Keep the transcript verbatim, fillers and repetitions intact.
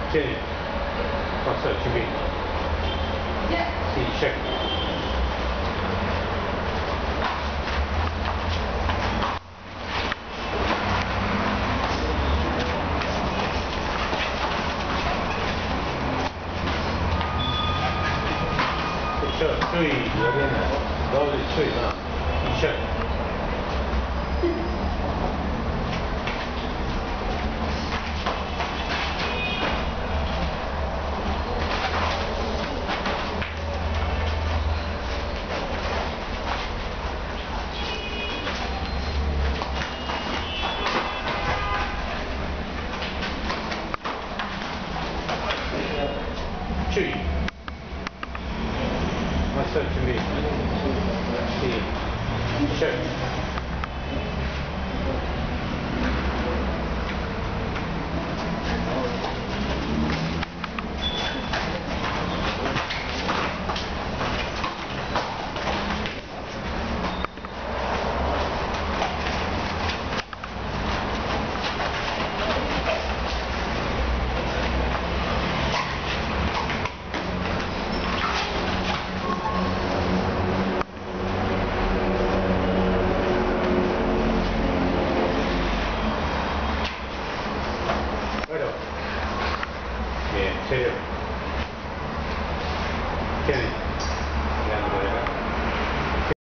Tieni, passa, ci vedi. Sì, check.注注意左边的，然后注意啊，一check。注意。Master 준비. 시작. Bien, serio. Tiene.